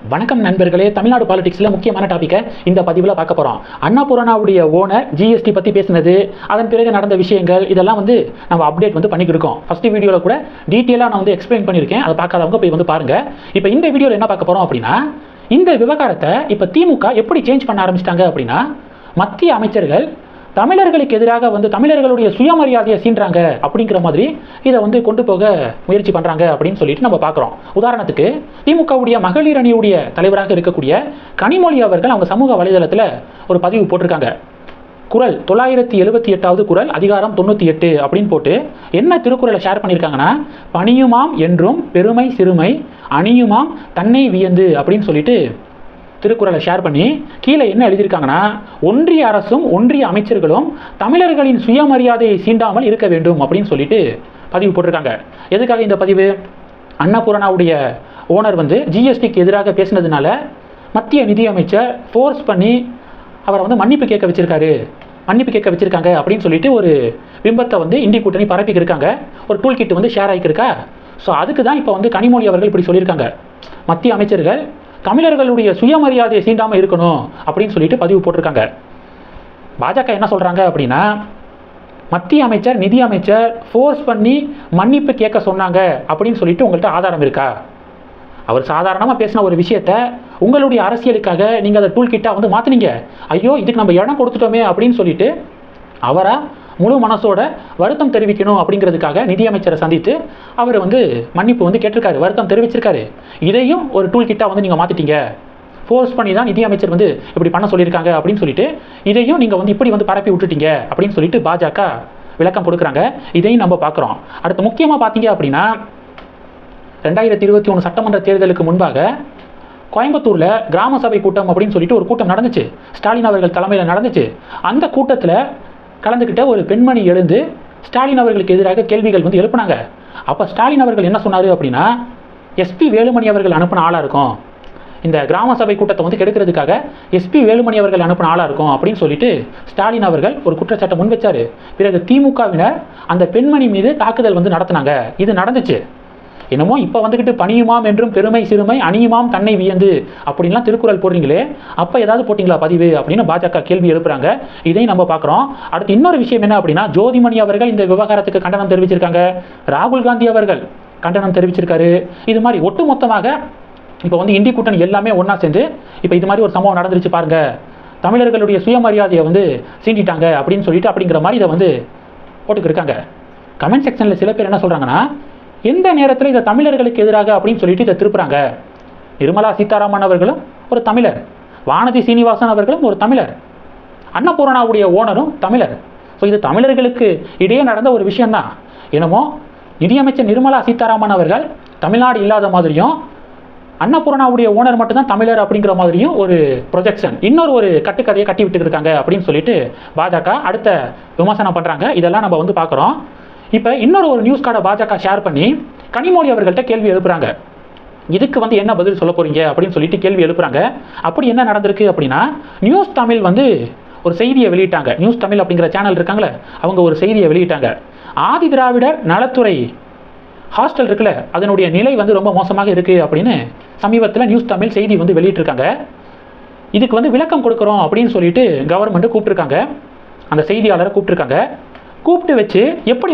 வணக்கம் நண்பர்களே, தமிழ்நாடு பாலிடிக்ஸில் முக்கியமான டாப்பிக்கை இந்த பதிவில் பார்க்க போகிறோம். அன்னபூர்ணாவுடைய ஓனர் ஜிஎஸ்டி பற்றி பேசினது, அதன் பிறகு நடந்த விஷயங்கள் இதெல்லாம் நம்ம அப்டேட் பண்ணிக்கிட்டு இருக்கோம். ஃபஸ்ட்டு வீடியோவில் கூட டீட்டெயிலாக நான் எக்ஸ்பிளைன் பண்ணியிருக்கேன். அதை பார்க்காதவங்க போய் பாருங்கள். இப்போ இந்த வீடியோவில் என்ன பார்க்க போகிறோம் அப்படின்னா, இந்த விவகாரத்தை இப்போ திமுக எப்படி சேஞ்ச் பண்ண ஆரம்பிச்சிட்டாங்க அப்படின்னா, மத்திய அமைச்சர்கள் தமிழர்களுக்கு எதிராக தமிழர்களுடைய சுயமரியாதையை சீன்றாங்க அப்படிங்கிற மாதிரி இதை கொண்டு போக முயற்சி பண்ணுறாங்க அப்படின்னு சொல்லிட்டு நம்ம பார்க்குறோம். உதாரணத்துக்கு திமுகவுடைய மகளிர் அணியுடைய தலைவராக இருக்கக்கூடிய கனிமொழி அவர்கள் அவங்க சமூக வலைதளத்தில் ஒரு பதிவு போட்டிருக்காங்க. குறள் 978வது குறள் அதிகாரம் 98 அப்படின்னு போட்டு என்ன திருக்குறளை ஷேர் பண்ணியிருக்காங்கன்னா, பணியுமாம் என்றும் பெருமை சிறுமை அணியுமாம் தன்னை வியந்து அப்படின்னு சொல்லிட்டு திருக்குறளை ஷேர் பண்ணி கீழே என்ன எழுதியிருக்காங்கன்னா, ஒன்றிய அரசும் ஒன்றிய அமைச்சர்களும் தமிழர்களின் சுயமரியாதையை சீண்டாமல் இருக்க வேண்டும் அப்படின்னு சொல்லிட்டு பதிவு போட்டிருக்காங்க. எதுக்காக இந்த பதிவு? அன்னபூர்ணாவுடைய ஓனர் ஜிஎஸ்டிக்கு எதிராக பேசினதுனால மத்திய நிதியமைச்சர் ஃபோர்ஸ் பண்ணி அவரை மன்னிப்பு கேட்க வச்சிருக்காங்க அப்படின்னு சொல்லிட்டு ஒரு பிம்பத்தை இந்தி கூட்டணி பரப்பிக்கு இருக்காங்க. ஒரு டூல் கிட் ஷேர் ஆகியிருக்கா. ஸோ அதுக்கு தான் இப்போ கனிமொழி அவர்கள் இப்படி சொல்லியிருக்காங்க, மத்திய அமைச்சர்கள் தமிழர்களுடைய சுயமரியாதையை சீண்டாமல் இருக்கணும் அப்படின்னு சொல்லிட்டு பதிவு போட்டிருக்காங்க. பாஜக என்ன சொல்கிறாங்க அப்படின்னா, மத்திய அமைச்சர் நிதி அமைச்சர் ஃபோர்ஸ் பண்ணி மன்னிப்பு கேட்க சொன்னாங்க அப்படின்னு சொல்லிட்டு உங்கள்கிட்ட ஆதாரம் இருக்கா? அவர் சாதாரணமாக பேசின ஒரு விஷயத்த உங்களுடைய அரசியலுக்காக நீங்கள் அதை டூல் கிட்டாக மாற்றினீங்க. ஐயோ, இதுக்கு நம்ம இடம் கொடுத்துட்டோமே அப்படின்னு சொல்லிட்டு அவரை முழு மனசோட வருத்தம் தெரிவிக்கணும் அப்படிங்கிறதுக்காக நிதியமைச்சரை சந்தித்து அவர் மன்னிப்பு கேட்டிருக்காரு, வருத்தம் தெரிவிச்சிருக்காரு. இதையும் ஒரு டூல் கிட்டாக நீங்கள் மாற்றிட்டீங்க. ஃபோர்ஸ் பண்ணி தான் நிதியமைச்சர் இப்படி பண்ண சொல்லியிருக்காங்க அப்படின்னு சொல்லிட்டு இதையும் நீங்கள் இப்படி பரப்பி விட்டுட்டீங்க அப்படின்னு சொல்லிட்டு பாஜக விளக்கம் கொடுக்குறாங்க. இதையும் நம்ம பார்க்குறோம். அடுத்து முக்கியமாக பார்த்தீங்க அப்படின்னா, 2021 சட்டமன்ற தேர்தலுக்கு முன்பாக கோயம்புத்தூரில் கிராம சபை கூட்டம் அப்படின்னு சொல்லிட்டு ஒரு கூட்டம் நடந்துச்சு. ஸ்டாலின் அவர்கள் தலைமையில் நடந்துச்சு. அந்த கூட்டத்தில் கலந்துக்கிட்ட ஒரு பெண்மணி எழுந்து ஸ்டாலின் அவர்களுக்கு எதிராக கேள்விகள் எழுப்புனாங்க. அப்போ ஸ்டாலின் அவர்கள் என்ன சொன்னார் அப்படின்னா, எஸ்பி வேலுமணி அவர்கள் அனுப்பின ஆளாக இருக்கும், இந்த கிராம சபை கூட்டத்தை கெடுக்கிறதுக்காக எஸ்பி வேலுமணி அவர்கள் அனுப்பின ஆளாக இருக்கும் அப்படின்னு சொல்லிட்டு ஸ்டாலின் அவர்கள் ஒரு குற்றச்சாட்டை முன் வச்சார். பிறகு திமுகவினர் அந்த பெண்மணி மீது தாக்குதல் நடத்தினாங்க. இது நடந்துச்சு. என்னமோ இப்போ பணியுமாம் என்றும் பெருமை சிறுமை அணியுமாம் தன்னை வியந்து அப்படின்லாம் திருக்குறள் போடுறீங்களே, அப்போ ஏதாவது போட்டிங்களா பதிவு அப்படின்னு பாஜக கேள்வி எழுப்புறாங்க. இதையும் நம்ம பார்க்குறோம். அடுத்து இன்னொரு விஷயம் என்ன அப்படின்னா, ஜோதிமணி அவர்கள் இந்த விவகாரத்துக்கு கண்டனம் தெரிவிச்சிருக்காங்க. ராகுல் காந்தி அவர்கள் கண்டனம் தெரிவிச்சிருக்காரு. இது மாதிரி ஒட்டுமொத்தமாக இப்போ இந்தி கூட்டணி எல்லாமே ஒன்றா சேர்ந்து இப்போ இது மாதிரி ஒரு சம்பவம் நடந்துருச்சு பாருங்க, தமிழர்களுடைய சுயமரியாதையை சீண்டிட்டாங்க அப்படின்னு சொல்லிட்டு அப்படிங்கிற மாதிரி இதை போட்டுக்கிருக்காங்க. கமெண்ட் செக்ஷனில் சில பேர் என்ன சொல்கிறாங்கன்னா, எந்த நேரத்தில் இதை தமிழர்களுக்கு எதிராக அப்படின்னு சொல்லிட்டு இதை திருப்புறாங்க. நிர்மலா சீதாராமன் அவர்களும் ஒரு தமிழர், வானதி சீனிவாசன் அவர்களும் ஒரு தமிழர், அன்னபூர்ணாவுடைய ஓனரும் தமிழர். ஸோ இது தமிழர்களுக்கு இடையே நடந்த ஒரு விஷயம்தான். என்னமோ நிதியமைச்சர் நிர்மலா சீதாராமன் அவர்கள் தமிழ்நாடு இல்லாத மாதிரியும் அன்னபூர்ணாவுடைய ஓனர் மட்டும்தான் தமிழர் அப்படிங்கிற மாதிரியும் ஒரு ப்ரொஜெக்ஷன், இன்னொரு ஒரு கட்டுக்கதையை கட்டி விட்டுக்கிட்டு இருக்காங்க அப்படின்னு சொல்லிட்டு பாஜக அடுத்த விமர்சனம் பண்ணுறாங்க. இதெல்லாம் நம்ம பார்க்குறோம். இப்போ இன்னொரு நியூஸ் கார்டை பாஜக ஷேர் பண்ணி கனிமொழி அவர்கள்ட்ட கேள்வி எழுப்புறாங்க. இதுக்கு என்ன பதில் சொல்ல போறீங்க அப்படின்னு சொல்லிட்டு கேள்வி எழுப்புறாங்க. அப்படி என்ன நடந்திருக்கு அப்படின்னா, நியூஸ் தமிழ் ஒரு செய்தியை வெளியிட்டாங்க. நியூஸ் தமிழ் அப்படிங்கிற சேனல் இருக்காங்களே, அவங்க ஒரு செய்தியை வெளியிட்டாங்க. ஆதி திராவிடர் நலத்துறை ஹாஸ்டல் இருக்குல்ல, அதனுடைய நிலை ரொம்ப மோசமாக இருக்குது அப்படின்னு சமீபத்தில் நியூஸ் தமிழ் செய்தி வெளியிட்டிருக்காங்க. இதுக்கு விளக்கம் கொடுக்குறோம் அப்படின்னு சொல்லிட்டு கவர்மெண்ட் கூப்பிட்டுருக்காங்க. அந்த செய்தியாளரை கூப்பிட்டு வச்சு எப்படி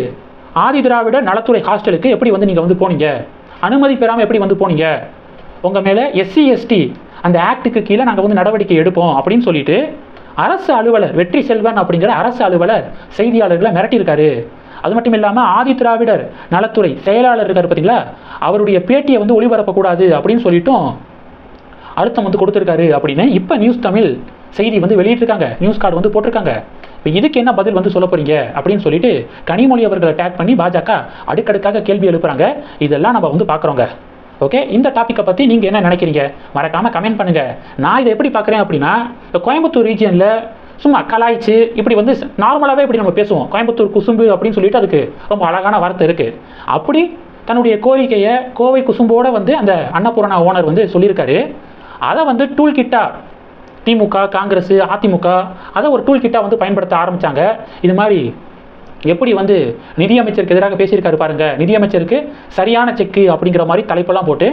ஆதி திராவிடர் நலத்துறை ஹாஸ்டலுக்கு எப்படி நீங்கள் போனீங்க, அனுமதி பெறாமல் எப்படி போனீங்க, உங்கள் மேலே SC ST அந்த ஆக்டுக்கு கீழே நாங்கள் நடவடிக்கை எடுப்போம் அப்படின்னு சொல்லிட்டு அரசு அலுவலர் வெற்றி செல்வன் அப்படிங்கிற அரசு அலுவலர் செய்தியாளர்களை மிரட்டியிருக்காரு. அது மட்டும் இல்லாமல் ஆதி திராவிடர் நலத்துறை செயலாளர் இருக்கார் பார்த்தீங்களா, அவருடைய பேட்டியை ஒளிபரப்பக்கூடாது அப்படின்னு சொல்லிட்டும் அழுத்தம் கொடுத்துருக்காரு அப்படின்னு இப்போ நியூஸ் தமிழ் செய்தி வெளியிட்டிருக்காங்க. நியூஸ் கார்டு போட்டிருக்காங்க. இப்போ இதுக்கு என்ன பதில் சொல்ல போறீங்க அப்படின்னு சொல்லிட்டு கனிமொழி அவர்களை டேக் பண்ணி பாஜக அடுக்கடுக்காக கேள்வி எழுப்புறாங்க. இதெல்லாம் நம்ம பார்க்குறோங்க. ஓகே, இந்த டாப்பிக்கை பற்றி நீங்கள் என்ன நினைக்கிறீங்க மறக்காமல் கமெண்ட் பண்ணுங்கள். நான் இதை எப்படி பார்க்குறேன் அப்படின்னா, இப்போ கோயம்புத்தூர் ரீஜியனில் சும்மா கலாய்ச்சி இப்படி நார்மலாகவே இப்படி நம்ம பேசுவோம், கோயம்புத்தூர் குசும்பு அப்படின்னு சொல்லிட்டு அதுக்கு ரொம்ப அழகான வார்த்தை இருக்குது. அப்படி தன்னுடைய கோரிக்கையை கோவை குசும்போடு அந்த அன்னபூர்ணா ஓனர் சொல்லியிருக்காரு. அதை டூல் கிட்டா திமுக காங்கிரஸ் அதிமுக அதை ஒரு டூல் கிட்டாக பயன்படுத்த ஆரம்பித்தாங்க. இது மாதிரி எப்படி நிதியமைச்சருக்கு எதிராக பேசியிருக்காரு பாருங்க, நிதியமைச்சருக்கு சரியான செக்கு அப்படிங்கிற மாதிரி தலைப்பெல்லாம் போட்டு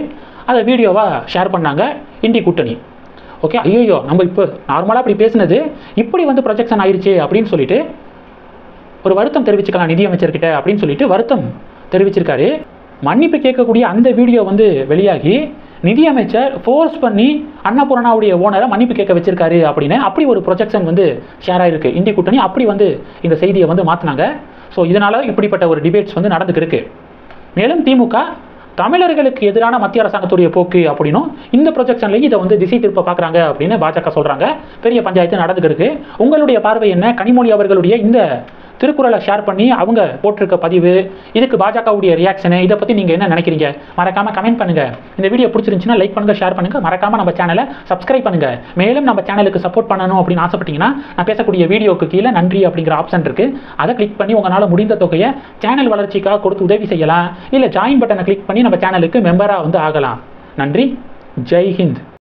அதை வீடியோவாக ஷேர் பண்ணாங்க இண்டி கூட்டணி. ஓகே, ஐயோ நம்ம இப்போ நார்மலாக இப்படி பேசுனது இப்படி வந்து ப்ரொஜெக்ஷன் ஆயிடுச்சு அப்படின்னு சொல்லிட்டு ஒரு வருத்தம் தெரிவிச்சுக்கலாம் நிதியமைச்சர்கிட்ட அப்படின்னு சொல்லிட்டு வருத்தம் தெரிவிச்சிருக்காரு. மன்னிப்பு கேட்கக்கூடிய அந்த வீடியோ வந்து வெளியாகி நிதியமைச்சர் ஃபோர்ஸ் பண்ணி அன்னபூர்ணாவுடைய ஓனரை மன்னிப்பு கேட்க வச்சிருக்காரு அப்படின்னு அப்படி ஒரு ப்ரொஜெக்ஷன் வந்து ஷேர் ஆயிருக்கு. இந்திய கூட்டணி அப்படி வந்து இந்த செய்தியை வந்து மாற்றினாங்க. ஸோ இதனால் இப்படிப்பட்ட ஒரு டிபேட்ஸ் வந்து நடந்துருக்கு. மேலும் திமுக தமிழர்களுக்கு எதிரான மத்திய அரசாங்கத்துடைய போக்கு அப்படின்னும் இந்த ப்ரொஜெக்ஷன்லேயும் இதை வந்து திசை திருப்ப பார்க்குறாங்க அப்படின்னு பாஜக சொல்கிறாங்க. பெரிய பஞ்சாயத்து நடந்துருக்கு. உங்களுடைய பார்வை என்ன? கனிமொழி அவர்களுடைய இந்த திருக்குறளை ஷேர் பண்ணி அவங்க போட்டிருக்க பதிவு, இதுக்கு பாஜகவுடைய ரியாக்ஷனு, இதை பற்றி நீங்கள் என்ன நினைக்கிறீங்க? மறக்காமல் கமெண்ட் பண்ணுங்கள். இந்த வீடியோ பிடிச்சிருந்துச்சுன்னா லைக் பண்ணுங்கள், ஷேர் பண்ணுங்கள். மறக்காமல் நம்ம சேனலை சப்ஸ்கிரைப் பண்ணுங்கள். மேலும் நம்ம சேனலுக்கு சப்போர்ட் பண்ணணும் அப்படின்னு ஆசைப்பட்டீங்கன்னா நான் பேசக்கூடிய வீடியோக்கு கீழே நன்றி அப்படிங்கிற ஆப்ஷன் இருக்குது. அதை கிளிக் பண்ணி உங்களால் முடிந்த தொகையை சேனல் வளர்ச்சிக்காக கொடுத்து உதவி செய்யலாம். இல்லை ஜாயின் பட்டனை கிளிக் பண்ணி நம்ம சேனலுக்கு மெம்பராக வந்து ஆகலாம். நன்றி. ஜெய் ஹிந்த்.